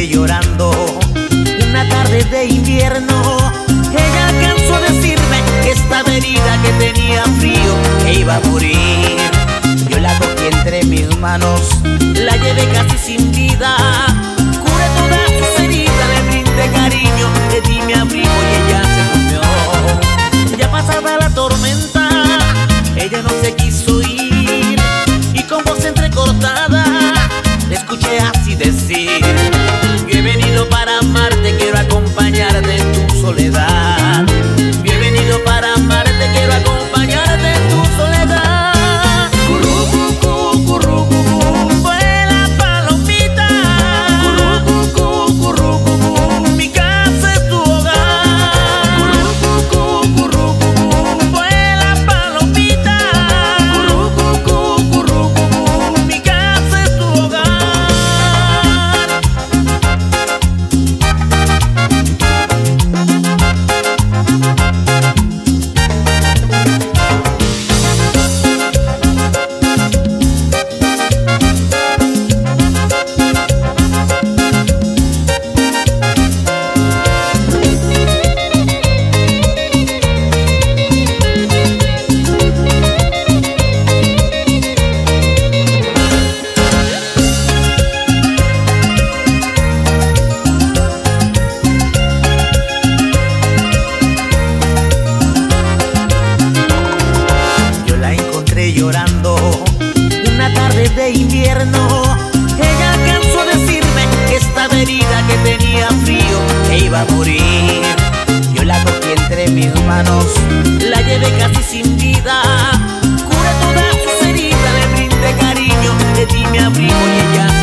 encontré llorando una tarde de invierno. Ella alcanzó a decirme que estaba herida, que tenía frío, que iba a morir. Yo la cogí entre mis manos, la llevé casi sin vida, curé todas sus heridas, le brindé cariño, le di mi abrigo y ella se durmió. Ya pasada la tormenta, ella no se quiso ir, y con voz entrecortada le escuché así decir: yo he venido para amarte, quiero acompañarte en tu soledad. Yo he venido para amarte, quiero acompañarte en tu soledad. Currucucú, currucucú, vuela palomita. Currucucú, currucucú, mi casa es tu hogar. Currucucú, currucucú, vuela palomita. Currucucú, currucucú, mi casa es tu hogar. Llorando una tarde de invierno. Ella alcanzó a decirme que estaba herida, que tenía frío, que iba a morir. Yo la cogí entre mis manos, la llevé casi sin vida, curé todas sus heridas, le brindé cariño, le di mi abrigo y ella